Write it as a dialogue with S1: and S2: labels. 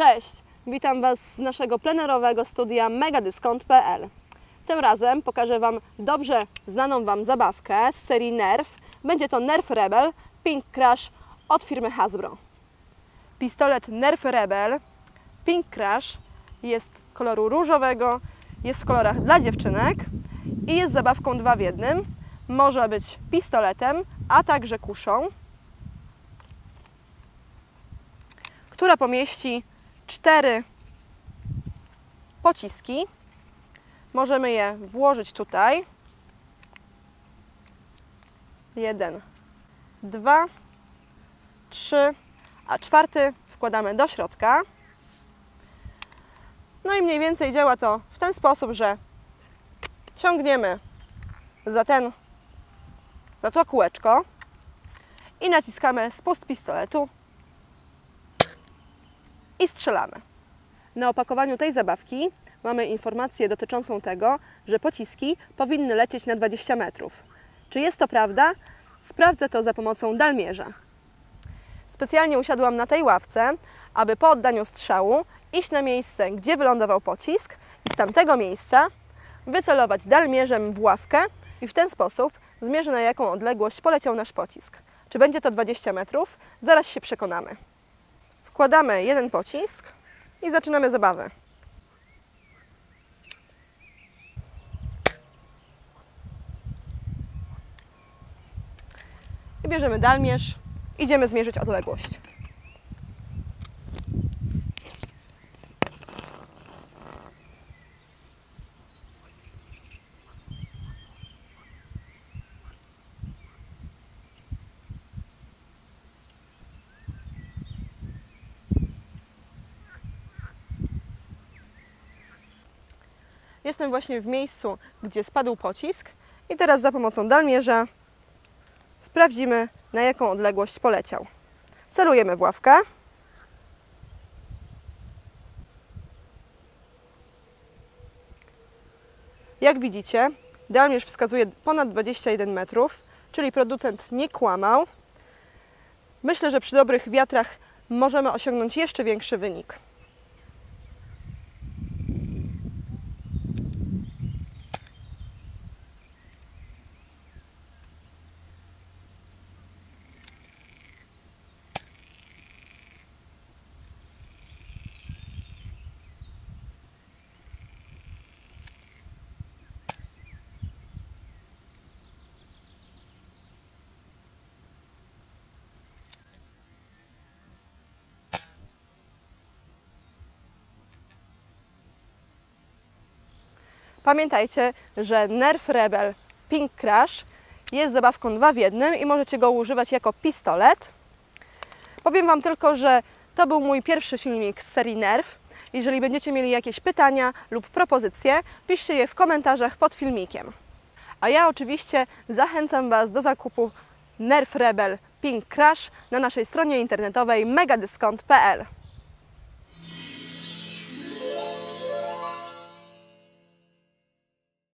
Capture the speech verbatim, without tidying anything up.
S1: Cześć! Witam Was z naszego plenerowego studia megadyskont kropka p l. Tym razem pokażę Wam dobrze znaną Wam zabawkę z serii Nerf. Będzie to Nerf Rebel Pink Crush od firmy Hasbro. Pistolet Nerf Rebel Pink Crush jest koloru różowego, jest w kolorach dla dziewczynek i jest zabawką dwa w jednym. Może być pistoletem, a także kuszą, która pomieści cztery pociski. Możemy je włożyć tutaj. Jeden, dwa, trzy, a czwarty wkładamy do środka. No i mniej więcej działa to w ten sposób, że ciągniemy za ten, za to kółeczko i naciskamy spust pistoletu i strzelamy. Na opakowaniu tej zabawki mamy informację dotyczącą tego, że pociski powinny lecieć na dwadzieścia metrów. Czy jest to prawda? Sprawdzę to za pomocą dalmierza. Specjalnie usiadłam na tej ławce, aby po oddaniu strzału iść na miejsce, gdzie wylądował pocisk i z tamtego miejsca wycelować dalmierzem w ławkę i w ten sposób zmierzę, na jaką odległość poleciał nasz pocisk. Czy będzie to dwadzieścia metrów? Zaraz się przekonamy. Wkładamy jeden pocisk i zaczynamy zabawę. I bierzemy dalmierz, idziemy zmierzyć odległość. Jestem właśnie w miejscu, gdzie spadł pocisk i teraz za pomocą dalmierza sprawdzimy, na jaką odległość poleciał. Celujemy w ławkę. Jak widzicie, dalmierz wskazuje ponad dwadzieścia jeden metrów, czyli producent nie kłamał. Myślę, że przy dobrych wiatrach możemy osiągnąć jeszcze większy wynik. Pamiętajcie, że Nerf Rebel Pink Crush jest zabawką dwa w jednym i możecie go używać jako pistolet. Powiem Wam tylko, że to był mój pierwszy filmik z serii Nerf. Jeżeli będziecie mieli jakieś pytania lub propozycje, piszcie je w komentarzach pod filmikiem. A ja oczywiście zachęcam Was do zakupu Nerf Rebel Pink Crush na naszej stronie internetowej megadyskont kropka p l.